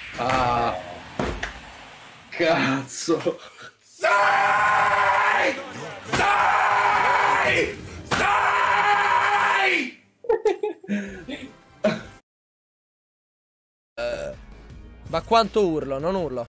Ah, cazzo. Sai! Sai! Sai! Ma quanto urlo? Non urlo.